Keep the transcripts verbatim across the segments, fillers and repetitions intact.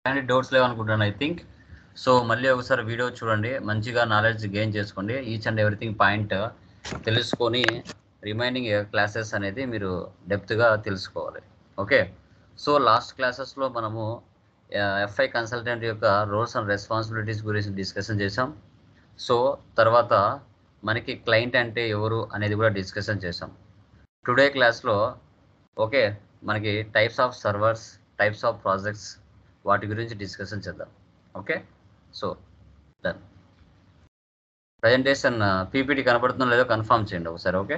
And doubts లేవనుకుంటాను I think. So మళ్ళీ ఒకసారి వీడియో చూడండి, మంచిగా నాలెడ్జ్ గెయిన్ చేసుకోండి, ఈచ్ అండ్ ఎవ్రీథింగ్ పాయింట్ తెలుసుకొని రిమైనింగ్ క్లాసెస్ అనేది మీరు డెప్త్గా తెలుసుకోవాలి. ఓకే, సో లాస్ట్ క్లాసెస్లో మనము ఎఫ్ఐ కన్సల్టెంట్ యొక్క రోల్స్ అండ్ రెస్పాన్సిబిలిటీస్ గురించి డిస్కషన్ చేసాం. సో తర్వాత మనకి క్లయింట్ అంటే ఎవరు అనేది కూడా డిస్కషన్ చేసాం. టుడే క్లాస్లో ఓకే మనకి types of servers, types of projects, వాటి గురించి డిస్కషన్ చేద్దాం. Okay, so done. Presentation PPT కనపడుతుందో లేదో కన్ఫర్మ్ చేయండి ఒకసారి. ఓకే,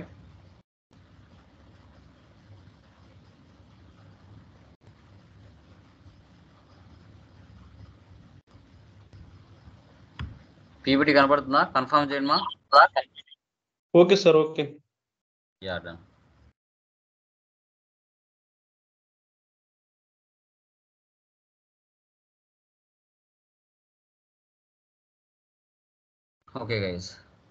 పీపీటీ కనపడుతుందా? కన్ఫర్మ్ చేయండి మా. Okay sir, okay. Yeah done. Okay guys,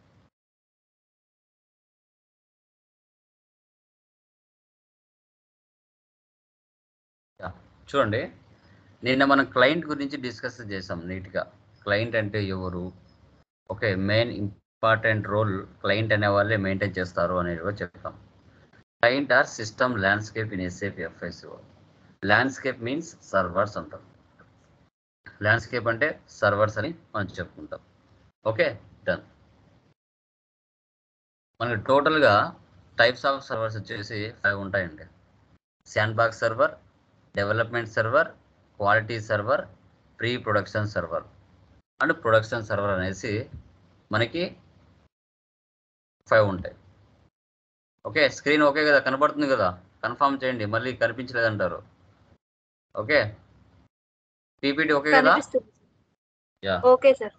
చూడండి, నిన్న మనం క్లయింట్ గురించి డిస్కస్ చేసాం నీట్గా. క్లయింట్ అంటే ఎవరు, okay, main important role client అనే వాళ్ళే మెయింటైన్ చేస్తారు అనేది కూడా చెప్తాం. Client or system landscape in SAP FICO. Landscape means servers అంటాం. ల్యాండ్స్కేప్ అంటే సర్వర్స్ అని మనం చెప్పుకుంటాం. Okay done. మనకి టోటల్గా టైప్స్ ఆఫ్ సర్వర్స్ వచ్చేసి ఫైవ్ ఉంటాయండి. Sandbox server, development server, quality server, pre production server and production server అనేసి మనకి ఫైవ్ ఉంటాయి. ఓకే, స్క్రీన్ ఓకే కదా, కనపడుతుంది కదా? కన్ఫర్మ్ చేయండి, మళ్ళీ కనిపించలేదంటారు. ఓకే, పీపీటీ ఓకే కదా? Yeah okay sir.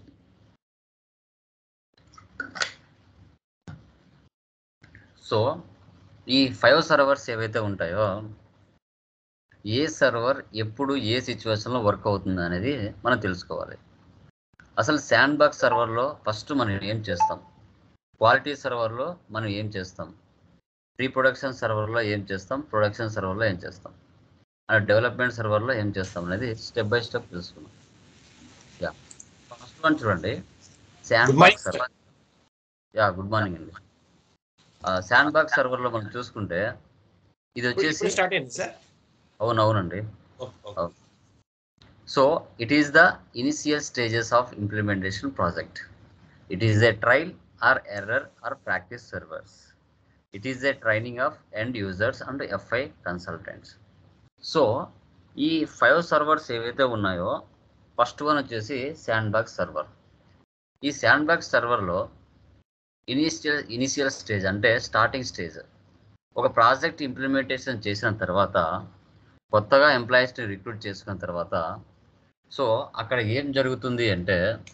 సో ఈ ఫైవ్ సర్వర్స్ ఏవైతే ఉంటాయో, ఏ సర్వర్ ఎప్పుడు ఏ సిచ్యువేషన్లో వర్క్ అవుతుంది అనేది మనం తెలుసుకోవాలి. అసలు శాండ్ బాక్స్ సర్వర్లో ఫస్ట్ మనం ఏం చేస్తాం, క్వాలిటీ సర్వర్లో మనం ఏం చేస్తాం, ప్రీ ప్రొడక్షన్ సర్వర్లో ఏం చేస్తాం, ప్రొడక్షన్ సర్వర్లో ఏం చేస్తాం, అండ్ డెవలప్మెంట్ సర్వర్లో ఏం చేస్తాం అనేది స్టెప్ బై స్టెప్ తెలుసుకున్నాం. యా, ఫస్ట్ వన్ చూడండి, sandbox server. Yeah good morning అండి. శాండ్ బాక్స్ సర్వర్లో మనం చూసుకుంటే ఇది వచ్చేసి స్టార్ట్ అయింది సార్. అవునవునండి. So it is the initial stages of implementation project. It is a trial or error or practice servers. It is a training of end users and FI consultants. So ఈ five servers ఏవైతే ఉన్నాయో, first one వచ్చేసి sandbox server. ఈ sandbox సర్వర్లో initial initial stage అంటే starting stage. ఒక project implementation చేసిన తర్వాత, కొత్తగా ఎంప్లాయీస్ని రిక్రూట్ చేసుకున్న తర్వాత, సో అక్కడ ఏం జరుగుతుంది అంటే,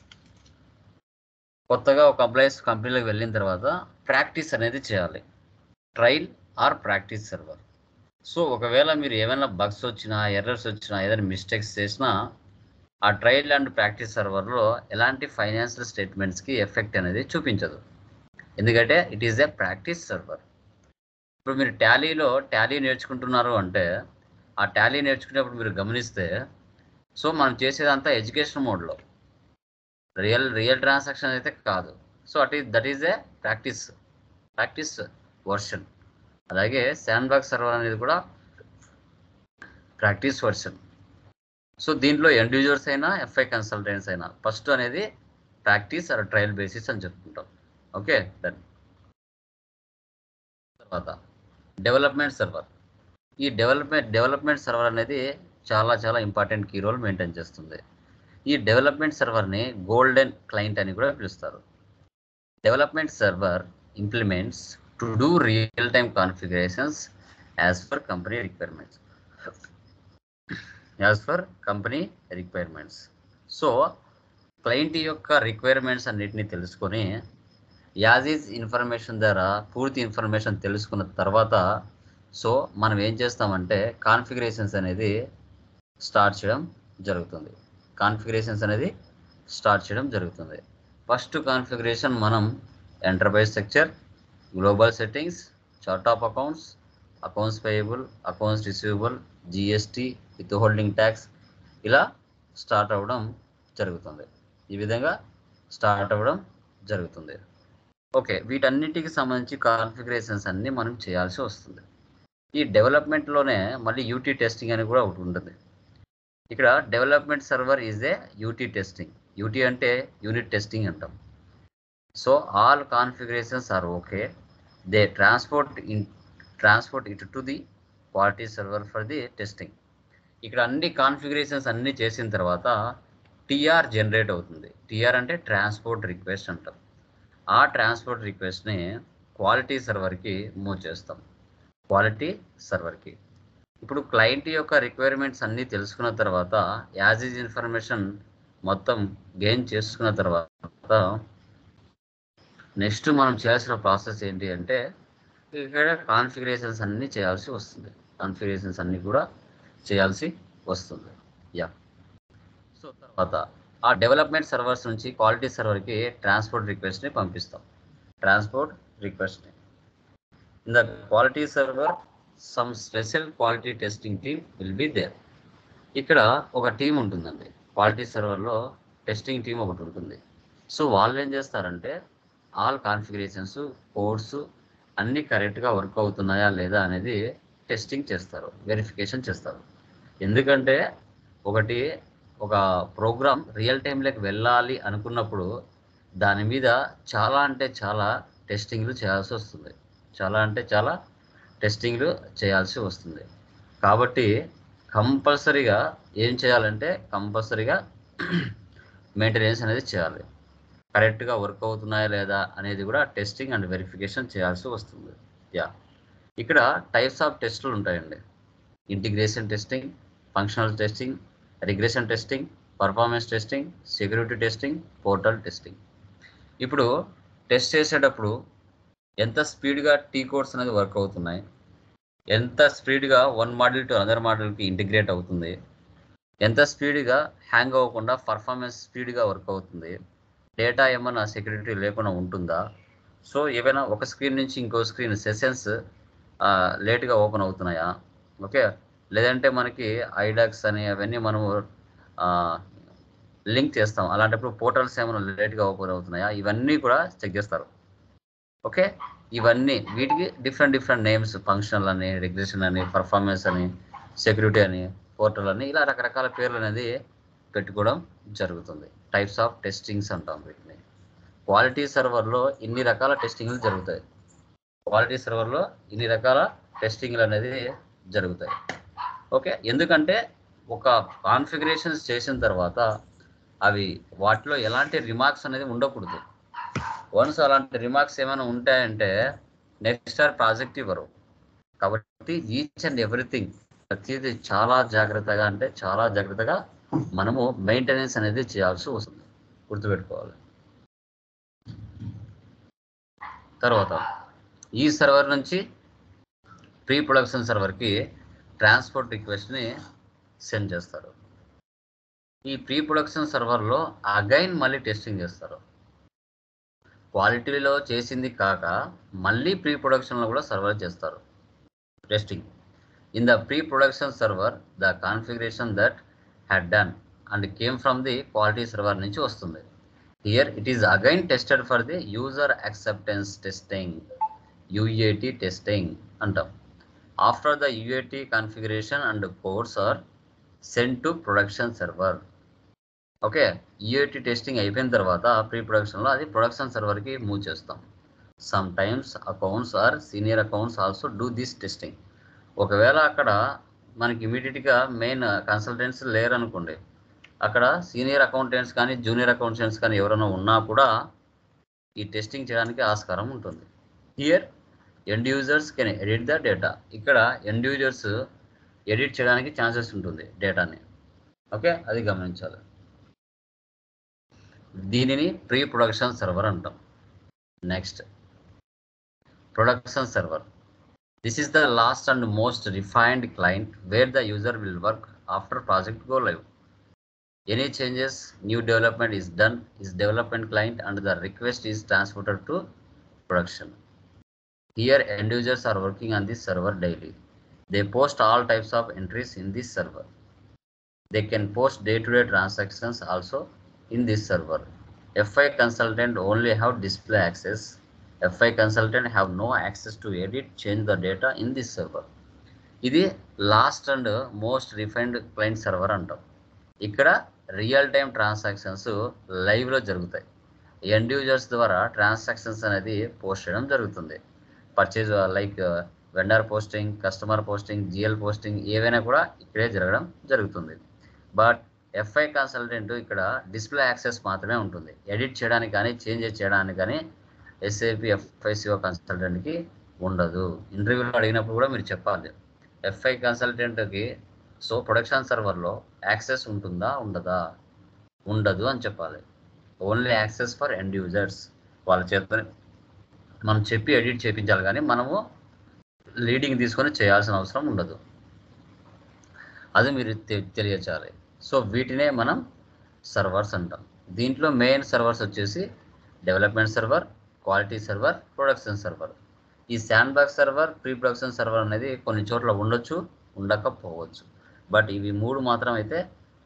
కొత్తగా ఒక ఎంప్లాయీస్ కంపెనీలోకి వెళ్ళిన తర్వాత ప్రాక్టీస్ అనేది చేయాలి. Trial or practice server. So ఒకవేళ మీరు ఏమైనా బగ్స్ వచ్చినా, ఎర్రర్స్ వచ్చినా, ఏదైనా మిస్టేక్స్ చేసినా, ఆ ట్రయల్ అండ్ ప్రాక్టీస్ సర్వర్లో ఎలాంటి ఫైనాన్షియల్ స్టేట్మెంట్స్కి ఎఫెక్ట్ అనేది చూపించదు, ఎందుకంటే it is a practice server. ఇప్పుడు మీరు టాలీలో టాలీ నేర్చుకుంటున్నారు అంటే, ఆ టాలీ నేర్చుకునేప్పుడు మీరు గమనిస్తే, సో మనం చేసేదంతా ఎడ్యుకేషన్ మోడ్లో, రియల్ రియల్ ట్రాన్సాక్షన్ అయితే కాదు. So at is that is a practice practice version. అలాగే శాండ్ బాక్స్ సర్వర్ అనేది కూడా ప్రాక్టీస్ వర్షన్. సో దీంట్లో ఎండ్ యూజర్స్ అయినా, ఎఫ్ఐ కన్సల్టెంట్స్ అయినా, ఫస్ట్ అనేది ప్రాక్టీస్ ఆర్ ట్రయల్ బేసిస్ అని చెప్పుకుంటాం. Okay done. తర్వాత డెవలప్మెంట్ సర్వర్. ఈ డెవలప్మెంట్ డెవలప్మెంట్ సర్వర్ అనేది చాలా చాలా ఇంపార్టెంట్ కీ రోల్ మెయింటైన్ చేస్తుంది. ఈ డెవలప్మెంట్ సర్వర్ని గోల్డెన్ క్లయింట్ అని కూడా పిలుస్తారు. Development server implements to do real time configurations as per company requirements as per company requirements. So client యొక్క రిక్వైర్మెంట్స్ అన్నిటిని తెలుసుకొని, యాజ్ ఈజ్ ఇన్ఫర్మేషన్ ద్వారా పూర్తి ఇన్ఫర్మేషన్ తెలుసుకున్న తర్వాత, సో మనం ఏం చేస్తామంటే కాన్ఫిగరేషన్స్ అనేది స్టార్ట్ చేయడం జరుగుతుంది. కాన్ఫిగరేషన్స్ అనేది స్టార్ట్ చేయడం జరుగుతుంది. ఫస్ట్ కాన్ఫిగరేషన్ మనం enterprise structure, global settings, chart of accounts, accounts payable, accounts receivable, GST, withholding tax, ఇలా స్టార్ట్ అవ్వడం జరుగుతుంది. ఈ విధంగా స్టార్ట్ అవ్వడం జరుగుతుంది. ఓకే, వీటన్నిటికి సంబంధించి కాన్ఫిగరేషన్స్ అన్నీ మనం చేయాల్సి వస్తుంది. ఈ డెవలప్మెంట్లోనే మళ్ళీ యూటీ టెస్టింగ్ అని కూడా ఒకటి ఉంటుంది. ఇక్కడ development server is a UT testing. UT అంటే యూనిట్ టెస్టింగ్ అంటాం. So all configurations are okay, they transport in transport it to the quality server for the testing. ఇక్కడ అన్ని కాన్ఫిగరేషన్స్ అన్నీ చేసిన తర్వాత టీఆర్ జనరేట్ అవుతుంది. టీఆర్ అంటే ట్రాన్స్పోర్ట్ రిక్వెస్ట్ అంటాం. ఆ ట్రాన్స్పోర్ట్ రిక్వెస్ట్ని క్వాలిటీ సర్వర్కి మూవ్ చేస్తాం. క్వాలిటీ సర్వర్కి ఇప్పుడు క్లయింట్ యొక్క రిక్వైర్మెంట్స్ అన్నీ తెలుసుకున్న తర్వాత యాజ్ ఈజ్ ఇన్ఫర్మేషన్ మొత్తం గెయిన్ చేసుకున్న తర్వాత నెక్స్ట్ మనం చేయాల్సిన ప్రాసెస్ ఏంటి అంటే ఇక్కడ కాన్ఫిగరేషన్స్ అన్నీ చేయాల్సి వస్తుంది. కాన్ఫిగరేషన్స్ అన్నీ కూడా చేయాల్సి వస్తుంది. యా సో తర్వాత ఆ డెవలప్మెంట్ సర్వర్స్ నుంచి క్వాలిటీ సర్వర్కి ట్రాన్స్పోర్ట్ రిక్వెస్ట్ని పంపిస్తాం. ట్రాన్స్పోర్ట్ రిక్వెస్ట్ని in the quality server some special quality testing team will be there. ఇక్కడ ఒక టీం ఉంటుందండి. క్వాలిటీ సర్వర్లో టెస్టింగ్ టీం ఒకటి ఉంటుంది. సో వాళ్ళు ఏం చేస్తారంటే ఆల్ కాన్ఫిగరేషన్స్ కోడ్స్ అన్నీ కరెక్ట్గా వర్క్ అవుతున్నాయా లేదా అనేది టెస్టింగ్ చేస్తారు, వెరిఫికేషన్ చేస్తారు. ఎందుకంటే ఒకటి ఒక ప్రోగ్రామ్ రియల్ టైంలోకి వెళ్ళాలి అనుకున్నప్పుడు దాని మీద చాలా అంటే చాలా టెస్టింగ్లు చేయాల్సి వస్తుంది. చాలా అంటే చాలా టెస్టింగ్లు చేయాల్సి వస్తుంది. కాబట్టి కంపల్సరీగా ఏం చేయాలంటే కంపల్సరీగా మెయింటెనెన్స్ అనేది చేయాలి. కరెక్ట్గా వర్క్ అవుతున్నాయా లేదా అనేది కూడా టెస్టింగ్ అండ్ వెరిఫికేషన్ చేయాల్సి వస్తుంది. యా ఇక్కడ టైప్స్ ఆఫ్ టెస్టులు ఉంటాయండి. Integration testing, functional testing, regression testing, performance testing, security testing, portal testing. ఇప్పుడు టెస్ట్ చేసేటప్పుడు ఎంత స్పీడ్గా టీ కోడ్స్ అనేది వర్క్ అవుతున్నాయి, ఎంత స్పీడ్గా వన్ మోడల్ టు అనదర్ మోడల్కి ఇంటిగ్రేట్ అవుతుంది, ఎంత స్పీడ్గా హ్యాంగ్ అవ్వకుండా పర్ఫార్మెన్స్ స్పీడ్గా వర్క్ అవుతుంది, డేటా ఏమైనా సెక్యూరిటీ లేకుండా ఉంటుందా, సో ఏవైనా ఒక స్క్రీన్ నుంచి ఇంకో స్క్రీన్ సెషన్స్ లేట్గా ఓపెన్ అవుతున్నాయా, ఓకే, లేదంటే మనకి ఐడాక్స్ అని అవన్నీ మనము లింక్ చేస్తాం, అలాంటప్పుడు పోర్టల్స్ ఏమైనా లేట్గా ఓపెన్ అవుతున్నాయా, ఇవన్నీ కూడా చెక్ చేస్తారు. ఓకే, ఇవన్నీ వీటికి డిఫరెంట్ డిఫరెంట్ నేమ్స్, ఫంక్షనల్ అని, రిగ్రెషన్ అని, పర్ఫార్మెన్స్ అని, సెక్యూరిటీ అని, పోర్టల్ అని, ఇలా రకరకాల పేర్లు అనేది పెట్టుకోవడం జరుగుతుంది. టైప్స్ ఆఫ్ టెస్టింగ్స్ అంటాం వీటిని. క్వాలిటీ సర్వర్లో ఇన్ని రకాల టెస్టింగ్లు జరుగుతాయి. క్వాలిటీ సర్వర్లో ఇన్ని రకాల టెస్టింగ్లు అనేది జరుగుతాయి. ఓకే, ఎందుకంటే ఒక కాన్ఫిగరేషన్స్ చేసిన తర్వాత అవి వాటిలో ఎలాంటి రిమార్క్స్ అనేది ఉండకూడదు. వన్స్ అలాంటి రిమార్క్స్ ఏమైనా ఉంటాయంటే నెక్స్ట్ ఆర్ ప్రాజెక్ట్ ఇవ్వరు. కాబట్టి ఈచ్ అండ్ ఎవ్రీథింగ్ ప్రతిదీ చాలా జాగ్రత్తగా అంటే చాలా జాగ్రత్తగా మనము మెయింటెనెన్స్ అనేది చేయాల్సి వస్తుంది, గుర్తుపెట్టుకోవాలి. తర్వాత ఈ సర్వర్ నుంచి ప్రీ ప్రొడక్షన్ సర్వర్కి ట్రాన్స్పోర్ట్ రిక్వెస్ట్ని సెండ్ చేస్తారు. ఈ ప్రీ ప్రొడక్షన్ సర్వర్లో అగైన్ మళ్ళీ టెస్టింగ్ చేస్తారు. క్వాలిటీలో చేసింది కాక మళ్ళీ ప్రీ ప్రొడక్షన్లో కూడా సర్వర్ చేస్తారు testing. In the pre production server the configuration that had done and came from the quality server నుంచి వస్తుంది. Here it is again tested for the user acceptance testing, UAT testing అంటాం. After the UAT configuration and codes are send to production server. Okay, UAT testing అయిపోయిన తర్వాత pre ప్రొడక్షన్లో అది production సర్వర్కి move చేస్తాం. Sometimes accounts or senior accounts also do this testing. ఒకవేళ అక్కడ మనకి ఇమీడియట్గా మెయిన్ కన్సల్టెంట్స్ లేరనుకోండి, అక్కడ సీనియర్ అకౌంటెంట్స్ కానీ జూనియర్ అకౌంటెంట్స్ కానీ ఎవరైనా ఉన్నా కూడా ఈ టెస్టింగ్ చేయడానికి ఆస్కారం ఉంటుంది. Here end users can edit the data. ఇక్కడ ఎండ్ యూజర్స్ ఎడిట్ చేయడానికి ఛాన్సెస్ ఉంటుంది డేటాని. ఓకే, అది గమనించాలి. దీనిని ప్రీ ప్రొడక్షన్ సర్వర్ అంటాం. Next production server. This is the last and most refined client where the user will work after project go live. Any changes, new development is done is development client and the request is transported to production. Here end users are working on this server daily. They post all types of entries in this server. They can post day-to-day transactions also in this server. F I consultant only have display access. F I consultant have no access to edit, change the data in this server. ఇది last and most refined client server అంటాం. ఇక్కడ real time transactions లైవ్లో జరుగుతాయి. End users ద్వారా transactions అనేది post చేయడం జరుగుతుంది. Purchase like vendor posting, customer posting, GL posting ఏవైనా కూడా ఇక్కడే జరగడం జరుగుతుంది. బట్ ఎఫ్ఐ కన్సల్టెంట్ ఇక్కడ డిస్ప్లే యాక్సెస్ మాత్రమే ఉంటుంది. ఎడిట్ చేయడానికి కానీ చేంజ్ చేయడానికి కానీ ఎస్ఏపి ఎఫ్ఐసిఓ కన్సల్టెంట్కి ఉండదు. ఇంటర్వ్యూలో అడిగినప్పుడు కూడా మీరు చెప్పాలి ఎఫ్ఐ కన్సల్టెంట్కి సో ప్రొడక్షన్ సర్వర్లో యాక్సెస్ ఉంటుందా ఉండదా, ఉండదు అని చెప్పాలి. Only access for end users. వాళ్ళ చేత మనం చెప్పి ఎడిట్ చేయించాలి కానీ మనము లీడింగ్ తీసుకొని చేయాల్సిన అవసరం ఉండదు. అది మీరు తెలియచాలి. సో వీటినే మనం సర్వర్స్ అంటాం. దీంట్లో మెయిన్ సర్వర్స్ వచ్చేసి development server, quality server, production server. ఈ sandbox server, pre production server అనేది కొన్ని చోట్ల ఉండొచ్చు, ఉండకపోవచ్చు. బట్ ఇవి మూడు మాత్రం అయితే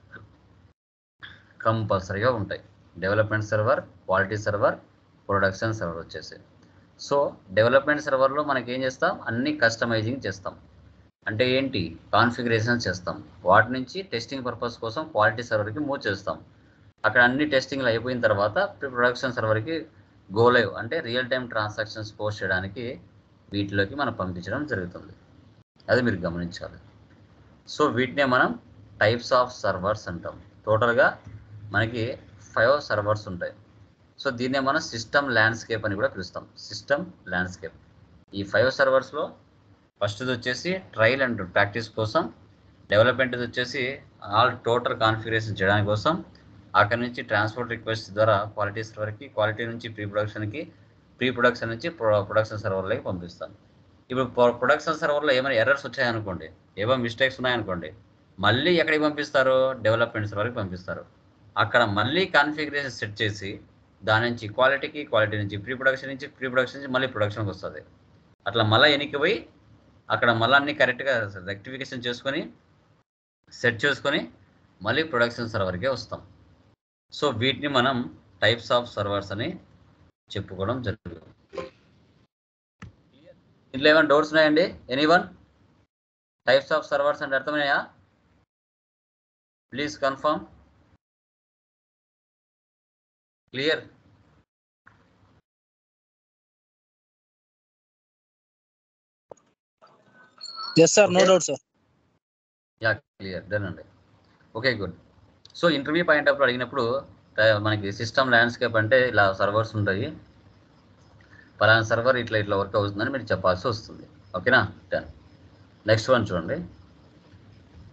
కంపల్సరీగా ఉంటాయి. Development server, quality server, production server వచ్చేసి. సో డెవలప్మెంట్ సర్వర్లో మనకి ఏం చేస్తాం, అన్ని కస్టమైజింగ్ చేస్తాం. అంటే ఏంటి, కాన్ఫిగరేషన్ చేస్తాం. వాటి నుంచి టెస్టింగ్ పర్పస్ కోసం క్వాలిటీ సర్వర్కి మూవ్ చేస్తాం. అక్కడ అన్ని టెస్టింగ్లు అయిపోయిన తర్వాత ప్రీ ప్రొడక్షన్ సర్వర్కి గో లైవ్ అంటే రియల్ టైమ్ ట్రాన్సాక్షన్స్ పోస్ట్ చేయడానికి వీటిలోకి మనం పంపించడం జరుగుతుంది. అది మీరు గమనించాలి. సో వీటినే మనం టైప్స్ ఆఫ్ సర్వర్స్ అంటాం. టోటల్గా మనకి ఫైవ్ సర్వర్స్ ఉంటాయి. సో దీన్నే మనం సిస్టమ్ ల్యాండ్స్కేప్ అని కూడా పిలుస్తాం. System landscape. ఈ ఫైవ్ సర్వర్స్లో ఫస్ట్ది వచ్చేసి ట్రయల్ అండ్ ప్రాక్టీస్ కోసం, డెవలప్మెంట్ది వచ్చేసి ఆల్ టోటల్ కాన్ఫిగరేషన్ చేయడానికి కోసం, అక్కడ నుంచి ట్రాన్స్పోర్ట్ రిక్వెస్ట్ ద్వారా క్వాలిటీ సర్వర్కి, క్వాలిటీ నుంచి ప్రీ ప్రొడక్షన్కి, ప్రీ ప్రొడక్షన్ నుంచి ప్రొడక్షన్ సర్వర్లోకి పంపిస్తాం. ఇప్పుడు ప్రొడక్షన్ సర్వర్లో ఏమైనా ఎర్రర్స్ వచ్చాయనుకోండి, ఏవో మిస్టేక్స్ ఉన్నాయనుకోండి, మళ్ళీ ఎక్కడికి పంపిస్తారు, డెవలప్మెంట్ సర్వర్కి పంపిస్తారు. అక్కడ మళ్ళీ కాన్ఫిగరేషన్ సెట్ చేసి దాని నుంచి క్వాలిటీకి, క్వాలిటీ నుంచి ప్రీ ప్రొడక్షన్ నుంచి, ప్రీ ప్రొడక్షన్ నుంచి మళ్ళీ ప్రొడక్షన్కి వస్తుంది. అట్లా మళ్ళీ వెనక్కి పోయి అక్కడ మళ్ళీ అన్ని కరెక్ట్గా రెక్టిఫికేషన్ చేసుకొని సెట్ చేసుకొని మళ్ళీ ప్రొడక్షన్ సర్వర్కే వస్తాం. సో వీటిని మనం టైప్స్ ఆఫ్ సర్వర్స్ అని చెప్పుకోవడం జరుగుతుంది. ఇంట్లో ఏమైనా డౌట్స్ ఉన్నాయండి? ఎనీవన్? టైప్స్ ఆఫ్ సర్వర్స్ అంటే అర్థమయ్యాయా? Please confirm. Clear? Yes sir, no doubt sir. Yeah clear, done అండి. Okay good. So interview point of అడిగినప్పుడు మనకి సిస్టమ్ ల్యాండ్స్కేప్ అంటే ఇలా సర్వర్స్ ఉంటాయి, పలానా సర్వర్ ఇట్లా ఇట్లా వర్క్ అవుతుందని మీరు చెప్పాల్సి వస్తుంది. ఓకేనా? డన్. నెక్స్ట్ వన్ చూడండి.